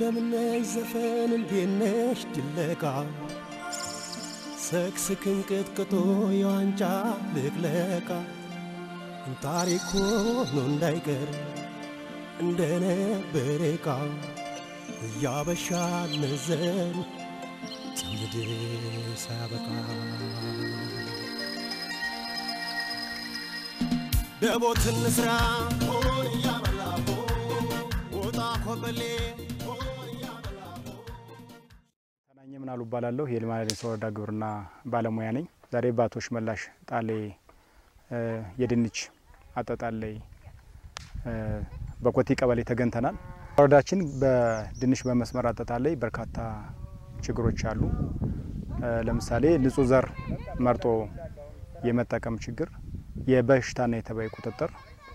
እንደምነሽ ዘፈን እንዴነሽ ድለቃ ሰክስክን ቅጥቅጦ የዋንጫ ልቅለቃ ታሪኩ ነው እንዳይቀር እንደነበረቃ ያበሻ ነዘን ትውልድ ሳያበቃ ደቦትን ስራ ሆን ያበላቦ ወጣ ኮበሌ ሆን ያበላቦ ታናኘ ምናሉ ባላለው የልማዴን ወረዳ ግብርና ባለሙያ ነኝ። ዛሬ ባቶሽ መላሽ ጣሌ የድንች አጣጣል ላይ በኮቲ ቀበሌ ተገንተናል። ወረዳችን በድንች በመስመር አጣጣል ላይ በርካታ ችግሮች አሉ። ለምሳሌ ንጹህ ዘር መርጦ የመጠቀም ችግር፣ የበሽታና የተባይ ቁጥጥር፣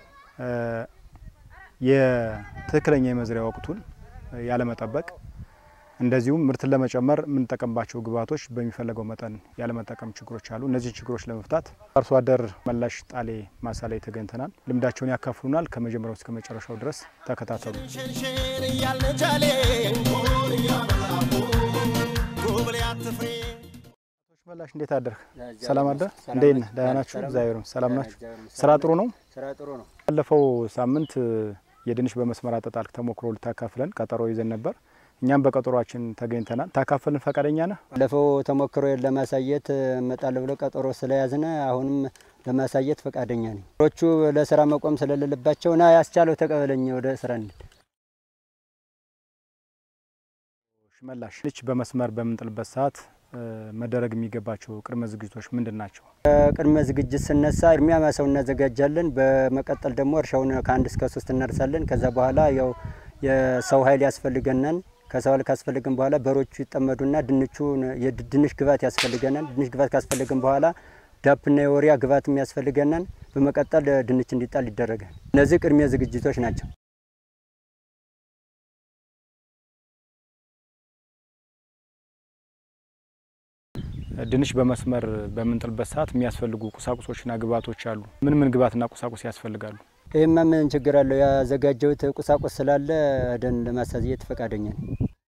የትክክለኛ የመዝሪያ ወቅቱን ያለ መጠበቅ፣ እንደዚሁም ምርትን ለመጨመር ምን ተቀምባቸው ግብአቶች በሚፈልገው መጠን ያለ መጠቀም ችግሮች አሉ። እነዚህ ችግሮች ለመፍታት አርሶ አደር መላሽ ጣሌ ማሳ ላይ ተገኝተናል። ልምዳቸውን ያካፍሉናል። ከመጀመሪያው እስከ መጨረሻው ድረስ ተከታተሉ። መላሽ እንዴት አደርክ? ሰላም አደር? እንዴት ነህ? ደህና ናችሁ? እግዚአብሔር ይመስገን። ሰላም ናችሁ? ስራ ጥሩ ነው? ስራ ጥሩ ነው። ባለፈው ሳምንት የድንች በመስመር አጣጣል ተሞክሮ ልታካፍለን ቀጠሮ ይዘን ነበር። እኛም በቀጠሮአችን ተገኝተናል። ታካፍልን ፈቃደኛ ነህ? ባለፈው ተሞክሮ ለማሳየት መጣል ብሎ ቀጠሮ ስለያዝነ አሁንም ለማሳየት ፈቃደኛ ነኝ። ሮቹ ለስራ መቆም ስለሌለባቸውና ያስቻለው ተቀበለኝ ወደ ስራ እንድ ሽመላሽ ድንች በመስመር በምንጥልበት ሰዓት መደረግ የሚገባቸው ቅድመ ዝግጅቶች ምንድናቸው? ቅድመ ዝግጅት ስነሳ እርሚያ ማሳው እናዘጋጃለን። በመቀጠል ደግሞ እርሻውን ከ1 እስከ 3 እናርሳለን። ከዛ በኋላ ያው የሰው ኃይል ያስፈልገናል። ከሰው ኃይል ካስፈልገን በኋላ በሮቹ ይጠመዱና የድንች ግባት ያስፈልገናል። ድንች ግባት ካስፈልገን በኋላ ዳፕና የወሪያ ግባት የሚያስፈልገናል። በመቀጠል ድንች እንዲጣል ይደረጋል። እነዚህ ቅድመ ዝግጅቶች ናቸው። ድንች በመስመር በምንጥልበት ሰዓት የሚያስፈልጉ ቁሳቁሶችና ግብአቶች አሉ። ምን ግብአትና ቁሳቁስ ያስፈልጋሉ? ይሄማ ምን ችግር አለው? ያዘጋጀሁት ቁሳቁስ ስላለ ደን ለማሳየት ፈቃደኛ ነኝ።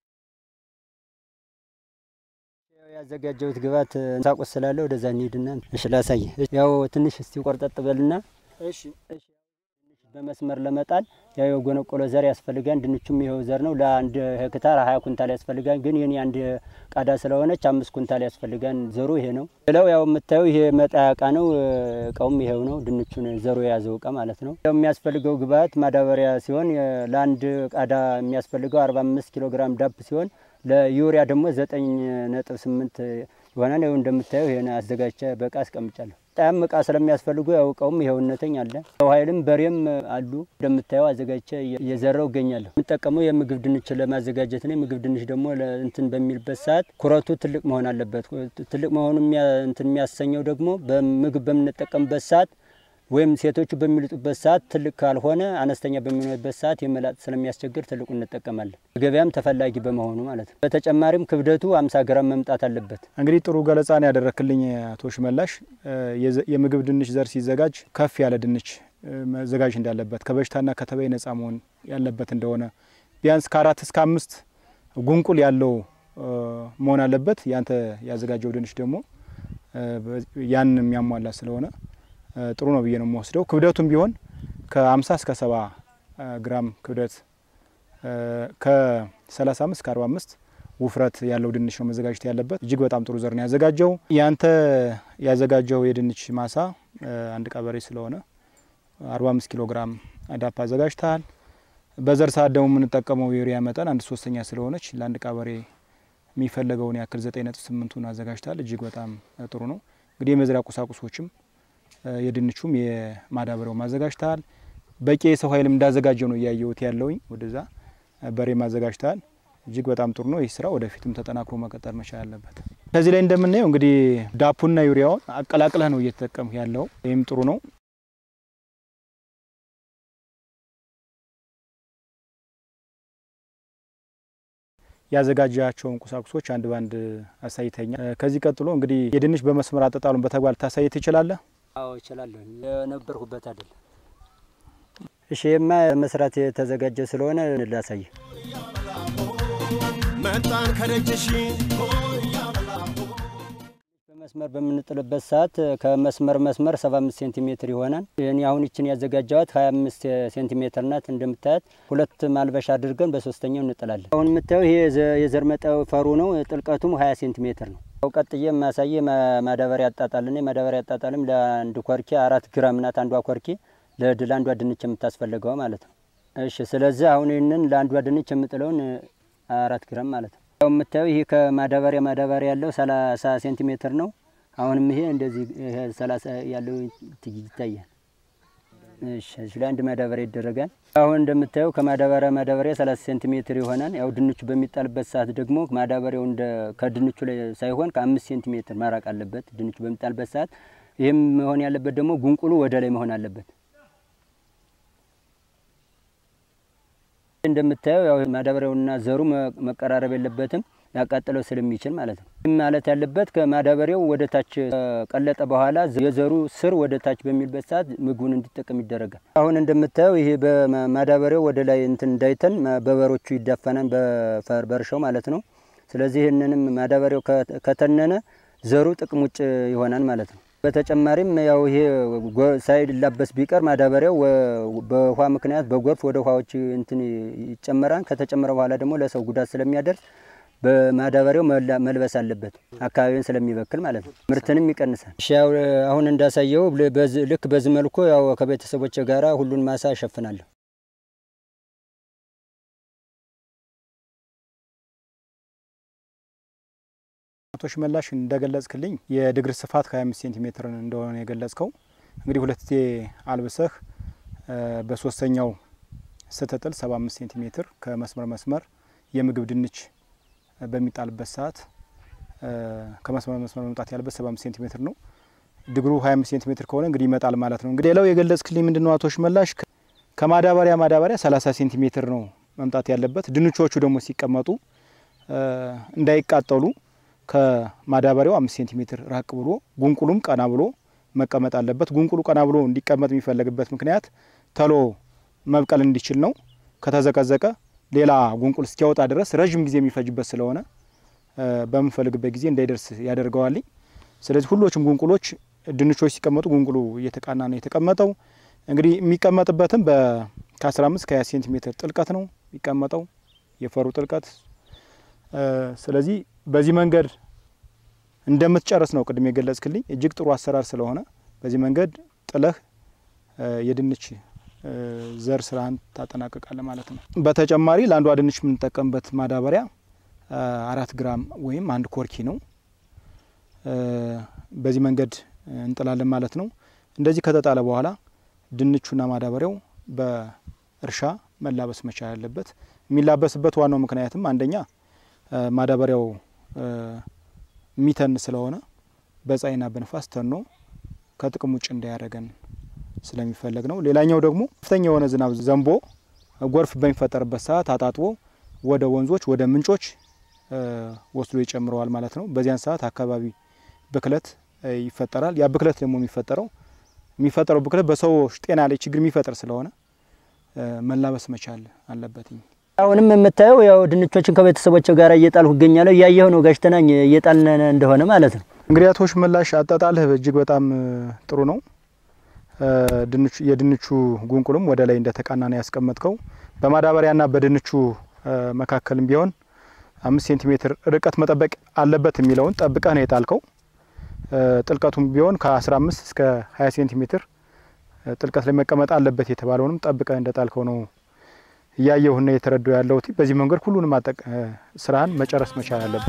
ያዘጋጀሁት ግብአት ቁሳቁስ ስላለ ወደዛ እንሂድና እሺ ላሳይ። ያው ትንሽ እስቲ ቆርጠጥ በልና እሺ በመስመር ለመጣል ያው የጎነቆሎ ዘር ያስፈልጋል። ድንቹም ይሄው ዘር ነው። ለ1 ሄክታር 20 ኩንታል ያስፈልጋል። ግን የኔ አንድ ቃዳ ስለሆነች 5 ኩንታል ያስፈልጋል። ዘሩ ይሄ ነው። ሌላው ያው የምታዩ ይሄ መጣያቃ ነው። እቃውም ይሄው ነው። ድንቹን ዘሩ የያዘው እቃ ማለት ነው። ያው የሚያስፈልገው ግብአት ማዳበሪያ ሲሆን ለ1 ቃዳ የሚያስፈልገው 45 ኪሎ ግራም ዳፕ ሲሆን ለዩሪያ ደግሞ 9.8 ይሆናል። ያው እንደምታዩ ይሄን አዘጋጅቼ በቃ አስቀምጫለሁ። ጣም እቃ ስለሚያስፈልጉ ያው እቃውም ይሄውነተኝ አለ። ሰው ኃይልም በሬም አሉ። እንደምታዩ አዘጋጅቼ የዘራው ገኛለሁ። የምጠቀመው የምግብ ድንች ለማዘጋጀት ነው። የምግብ ድንች ደግሞ እንትን በሚልበት ሰዓት ኩረቱ ትልቅ መሆን አለበት። ትልቅ መሆኑ እንትን የሚያሰኘው ደግሞ በምግብ በምንጠቀምበት ሰዓት ወይም ሴቶቹ በሚልጡበት ሰዓት ትልቅ ካልሆነ አነስተኛ በሚሆንበት ሰዓት የመላጥ ስለሚያስቸግር ትልቁ እንጠቀማለን። ገበያም ተፈላጊ በመሆኑ ማለት ነው። በተጨማሪም ክብደቱ 50 ግራም መምጣት አለበት። እንግዲህ ጥሩ ገለጻን ያደረክልኝ አቶ ሽመላሽ፣ የምግብ ድንች ዘር ሲዘጋጅ ከፍ ያለ ድንች መዘጋጅ እንዳለበት፣ ከበሽታና ከተባይ ነፃ መሆን ያለበት እንደሆነ ቢያንስ ከ4 እስከ 5 ጉንቁል ያለው መሆን አለበት። ያንተ ያዘጋጀው ድንች ደግሞ ያን የሚያሟላ ስለሆነ ጥሩ ነው ብዬ ነው የምወስደው። ክብደቱም ቢሆን ከ50 እስከ 70 ግራም ክብደት ከ35 እስከ 45 ውፍረት ያለው ድንች ነው መዘጋጀት ያለበት። እጅግ በጣም ጥሩ ዘር ነው ያዘጋጀው። ያንተ ያዘጋጀው የድንች ማሳ አንድ ቀበሬ ስለሆነ 45 ኪሎ ግራም ዳፕ አዘጋጅተሃል። በዘር ሰዓት ደግሞ የምንጠቀመው የዩሪያ መጠን 1/3 ስለሆነች ለአንድ ቀበሬ የሚፈልገውን ያክል 9.8ን አዘጋጅተሃል። እጅግ በጣም ጥሩ ነው። እንግዲህ የመዝሪያ ቁሳቁሶችም የድንቹም የማዳበሪያው ማዘጋጅተሃል። በቂ የሰው ኃይልም እንዳዘጋጀው ነው ያየሁት ያለውኝ። ወደዛ በሬ ማዘጋጅተሃል። እጅግ በጣም ጥሩ ነው። ይህ ስራ ወደፊትም ተጠናክሮ መቀጠል መቻል አለበት። ከዚህ ላይ እንደምናየው እንግዲህ ዳፑና ዩሪያውን አቀላቅለህ ነው እየተጠቀምክ ያለው። ይህም ጥሩ ነው። ያዘጋጃቸውን ቁሳቁሶች አንድ ባንድ አሳይተኛ። ከዚህ ቀጥሎ እንግዲህ የድንች በመስመር አጣጣሉን በተግባር ታሳየት ይችላል? አዎ ይችላል። የነበርኩበት አይደል። እሺ መስራት የተዘጋጀ ስለሆነ ላሳይ። መጣን ከደጅሽ በመስመር በምንጥልበት ሰዓት ከመስመር 75 ሴንቲሜትር ይሆናል። እኔ አሁን እቺን ያዘጋጃዋት 25 ሴንቲሜትር ናት። እንደምታያት ሁለት ማልበሻ አድርገን በሶስተኛው እንጥላለን። አሁን የምታየው ይሄ የዘርመጣው ፈሩ ነው። ጥልቀቱም 20 ሴንቲሜትር ነው። ቀጥዬ ማሳየ ማዳበሪያ ያጣጣልን። ማዳበሪያ ያጣጣልም ለአንድ ኮርኪ 4 ግራም ናት። አንዷ ኮርኪ ለአንዷ ድንች የምታስፈልገው ማለት ነው። እሺ ስለዚህ አሁን ይሄንን ለአንዷ ድንች የምጥለውን 4 ግራም ማለት ነው። ያው የምታየው ይሄ ከማዳበሪያ ያለው 30 ሴንቲሜትር ነው። አሁንም ይሄ እንደዚህ 30 ያለው ይታያል። እሺ ለአንድ ማዳበሪያ ይደረጋል። አሁን እንደምታየው ከማዳበሪያ 30 ሴንቲሜትር ይሆናል። ያው ድንቹ በሚጣልበት ሰዓት ደግሞ ማዳበሪያው ከድንቹ ላይ ሳይሆን ከ5 ሴንቲሜትር ማራቅ አለበት ድንቹ በሚጣልበት ሰዓት። ይሄም መሆን ያለበት ደግሞ ጉንቁሉ ወደ ላይ መሆን አለበት። እንደምታየው ያው ማዳበሪያውና ዘሩ መቀራረብ የለበትም ያቃጥለው ስለሚችል ማለት ነው። ማለት ያለበት ከማዳበሪያው ወደ ታች ቀለጠ በኋላ የዘሩ ስር ወደ ታች በሚልበት ሰዓት ምግቡን እንዲጠቀም ይደረጋል። አሁን እንደምታየው ይሄ በማዳበሪያው ወደ ላይ እንዳይተን በበሮቹ ይዳፈናል በርሻው ማለት ነው። ስለዚህ እነንም ማዳበሪያው ከተነነ ዘሩ ጥቅም ውጭ ይሆናል ማለት ነው። በተጨማሪም ያው ይሄ ሳይላበስ ቢቀር ማዳበሪያው በውሃ ምክንያት በጎርፍ ወደ ውሃዎች ይጨመራል። ከተጨመረ በኋላ ደግሞ ለሰው ጉዳት ስለሚያደርስ በማዳበሪያው መልበስ አለበት አካባቢውን ስለሚበክል ማለት ነው። ምርትንም ይቀንሳል። እሺ አሁን እንዳሳየው ልክ በዚህ መልኩ ያው ከቤተሰቦቼ ጋራ ሁሉን ማሳ እሸፍናለሁ። አቶ ሽመላሽ እንደገለጽክልኝ የድግር ስፋት 25 ሴንቲሜትር እንደሆነ የገለጽከው እንግዲህ ሁለቴ አልብሰህ በሶስተኛው ስትጥል 75 ሴንቲሜትር ከመስመር የምግብ ድንች በሚጣልበት ሰዓት ከመስመር መምጣት ያለበት 75 ሴንቲሜትር ነው። ድግሩ 25 ሴንቲሜትር ከሆነ እንግዲህ ይመጣል ማለት ነው። እንግዲህ ሌላው የገለጽክልኝ ምንድነው አቶ ሽመላሽ ከማዳበሪያ 30 ሴንቲሜትር ነው መምጣት ያለበት። ድንቾቹ ደግሞ ሲቀመጡ እንዳይቃጠሉ ከማዳበሪያው 5 ሴንቲሜትር ራቅ ብሎ ጉንቁሉም ቀና ብሎ መቀመጥ አለበት። ጉንቁሉ ቀና ብሎ እንዲቀመጥ የሚፈልግበት ምክንያት ተሎ መብቀል እንዲችል ነው። ከተዘቀዘቀ ሌላ ጉንቁል እስኪያወጣ ድረስ ረጅም ጊዜ የሚፈጅበት ስለሆነ በመፈልግበት ጊዜ እንዳይደርስ ያደርገዋል። ስለዚህ ሁሉም ጉንቁሎች ድንቾች ሲቀመጡ ጉንቁሉ እየተቃና ነው የተቀመጠው። እንግዲህ የሚቀመጥበትም ከ15 ከ20 ሴንቲሜትር ጥልቀት ነው የሚቀመጠው የፈሩ ጥልቀት። ስለዚህ በዚህ መንገድ እንደምትጨርስ ነው ቅድም የገለጽክልኝ። እጅግ ጥሩ አሰራር ስለሆነ በዚህ መንገድ ጥለህ የድንች ዘር ስራን ታጠናቀቃለህ ማለት ነው። በተጨማሪ ለአንዷ ድንች የምንጠቀምበት ማዳበሪያ 4 ግራም ወይም 1 ኮርኪ ነው። በዚህ መንገድ እንጥላለን ማለት ነው። እንደዚህ ከተጣለ በኋላ ድንቹና ማዳበሪያው በእርሻ መላበስ መቻል አለበት። የሚላበስበት ዋናው ምክንያትም አንደኛ ማዳበሪያው ሚተን ስለሆነ በፀሐይና በንፋስ ተኖ ከጥቅም ውጭ እንዳያደርገን ስለሚፈለግ ነው። ሌላኛው ደግሞ ከፍተኛ የሆነ ዝናብ ዘንቦ ጎርፍ በሚፈጠርበት ሰዓት አጣጥቦ ወደ ወንዞች ወደ ምንጮች ወስዶ ይጨምረዋል ማለት ነው። በዚያን ሰዓት አካባቢ ብክለት ይፈጠራል። ያ ብክለት ደግሞ የሚፈጠረው ብክለት በሰዎች ጤና ላይ ችግር የሚፈጥር ስለሆነ መላበስ መቻል አለበት። አሁንም የምታየው ያው ድንቾችን ከቤተሰቦቼ ጋር እየጣልሁ እገኛለሁ። ያየው ነው ጋሽተናኝ እየጣልን እንደሆነ ማለት ነው። እንግዲህ አቶ ሽመላሽ አጣጣልህ እጅግ በጣም ጥሩ ነው። የድንቹ ጉንቁልም ወደ ላይ እንደተቃና ነው ያስቀመጥከው። በማዳበሪያና በድንቹ መካከልም ቢሆን 5 ሴንቲሜትር ርቀት መጠበቅ አለበት የሚለውን ጠብቀህ ነው የጣልከው። ጥልቀቱም ቢሆን ከ15 እስከ 20 ሴንቲሜትር ጥልቀት ላይ መቀመጥ አለበት የተባለውንም ጠብቀህ እንደጣልከው ነው ያየውና የተረዳው ያለው። በዚህ መንገድ ሁሉንም ስራን መጨረስ መቻል አለበት።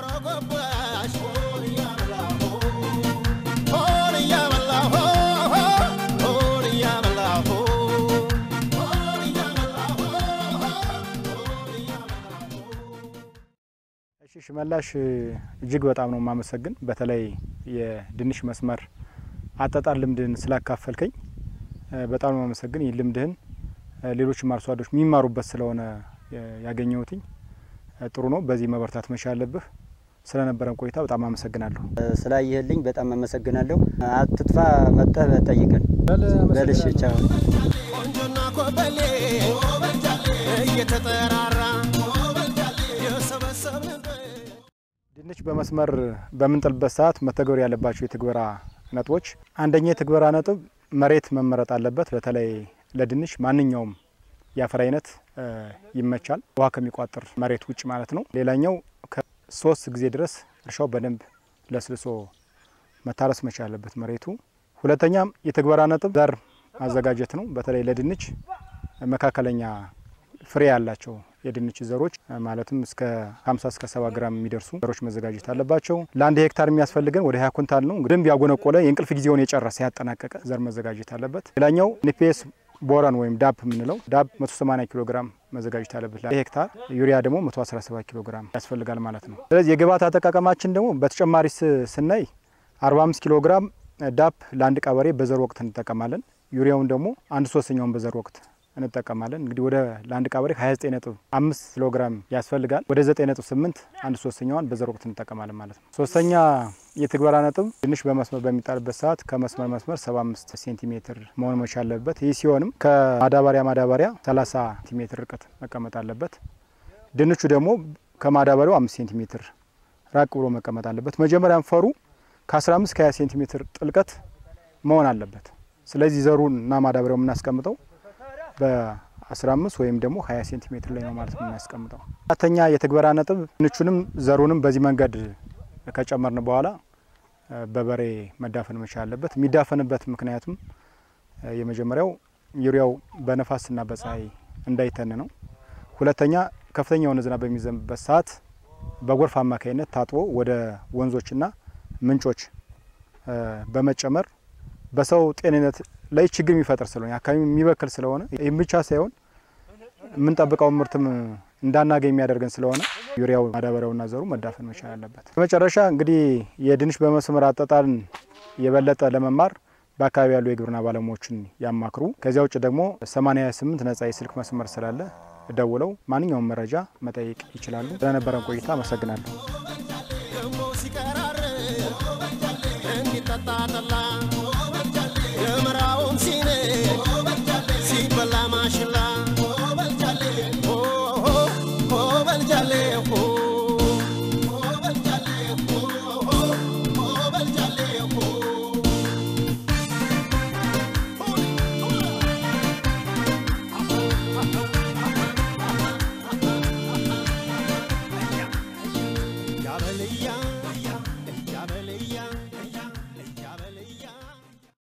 እሺ ሽመላሽ እጅግ በጣም ነው ማመሰግን። በተለይ የድንች መስመር አጣጣር ልምድን ስላካፈልከኝ በጣም ነው ማመሰግን። ይህ ልምድህን ሌሎች አርሶ አደሮች የሚማሩበት ስለሆነ ያገኘሁትኝ ጥሩ ነው። በዚህ መበርታት መቻል አለብህ። ስለነበረን ቆይታ በጣም አመሰግናለሁ። ስላየህልኝ በጣም አመሰግናለሁ። አትጥፋ መጥተህ ጠይቀን። በልሽ ቻው። ቆንጆና ኮበሌ እየተጠራራ የሰበሰበ ድንች በመስመር በምንጥልበት ሰዓት መተግበር ያለባቸው የትግበራ ነጥቦች፣ አንደኛ የትግበራ ነጥብ መሬት መመረጥ አለበት። በተለይ ለድንች ማንኛውም የአፈር አይነት ይመቻል፣ ውሃ ከሚቋጥር መሬት ውጭ ማለት ነው። ሌላኛው ከ3 ጊዜ ድረስ እርሻው በደንብ ለስልሶ መታረስ መቻል አለበት መሬቱ። ሁለተኛም የትግበራ ነጥብ ዘር ማዘጋጀት ነው። በተለይ ለድንች መካከለኛ ፍሬ ያላቸው የድንች ዘሮች ማለትም እስከ 50 እስከ 70 ግራም የሚደርሱ ዘሮች መዘጋጀት አለባቸው። ለአንድ ሄክታር የሚያስፈልገን ወደ 20 ኩንታል ነው። እንግዲህ ያጎነቆለ የእንቅልፍ ጊዜውን የጨረሰ ያጠናቀቀ ዘር መዘጋጀት አለበት። ሌላኛው ኒፒኤስ ቦረን ወይም ዳፕ የምንለው ዳፕ 180 ኪሎ ግራም መዘጋጀት አለበት ለሄክታር። ዩሪያ ደግሞ 117 ኪሎ ግራም ያስፈልጋል ማለት ነው። ስለዚህ የግብዓት አጠቃቀማችን ደግሞ በተጨማሪ ስናይ 45 ኪሎ ግራም ዳፕ ለአንድ ቀበሬ በዘር ወቅት እንጠቀማለን። ዩሪያውን ደግሞ 1/3ኛውን በዘር ወቅት እንጠቀማለን። እንግዲህ ወደ ለአንድ ቀበሬ 29.5 ኪሎ ግራም ያስፈልጋል። ወደ 9.8 1/3ኛውን በዘር ወቅት እንጠቀማለን ማለት ነው። ሶስተኛ የትግበራ ነጥብ ድንች በመስመር በሚጣልበት ሰዓት ከመስመር መስመር 75 ሴንቲሜትር መሆን መቻል አለበት። ይህ ሲሆንም ከማዳበሪያ 30 ሴንቲሜትር ርቀት መቀመጥ አለበት። ድንቹ ደግሞ ከማዳበሪያው 5 ሴንቲሜትር ራቅ ብሎ መቀመጥ አለበት። መጀመሪያም ፈሩ ከ15 ከ20 ሴንቲሜትር ጥልቀት መሆን አለበት። ስለዚህ ዘሩን እና ማዳበሪያው የምናስቀምጠው በ15 ወይም ደግሞ 20 ሴንቲሜትር ላይ ነው ማለት ነው የምናስቀምጠው። አራተኛ የትግበራ ነጥብ ድንቹንም ዘሩንም በዚህ መንገድ ከጨመርን በኋላ በበሬ መዳፈን መቻል አለበት። የሚዳፈንበት ምክንያቱም የመጀመሪያው ዩሪያው በነፋስና በፀሐይ እንዳይተን ነው። ሁለተኛ ከፍተኛ የሆነ ዝናብ በሚዘንብበት ሰዓት በጎርፍ አማካይነት ታጥቦ ወደ ወንዞችና ምንጮች በመጨመር በሰው ጤንነት ላይ ችግር የሚፈጥር ስለሆነ አካባቢ የሚበክል ስለሆነ ይህም ብቻ ሳይሆን የምንጠብቀው ምርትም እንዳናገኝ የሚያደርገን ስለሆነ ዩሪያው ማዳበሪያውና ዘሩ መዳፈን መቻል አለበት። በመጨረሻ እንግዲህ የድንች በመስመር አጠጣልን የበለጠ ለመማር በአካባቢ ያሉ የግብርና ባለሙያዎችን ያማክሩ። ከዚያ ውጭ ደግሞ 88 ነጻ የስልክ መስመር ስላለ ደውለው ማንኛውም መረጃ መጠየቅ ይችላሉ። ስለነበረን ቆይታ አመሰግናለሁ።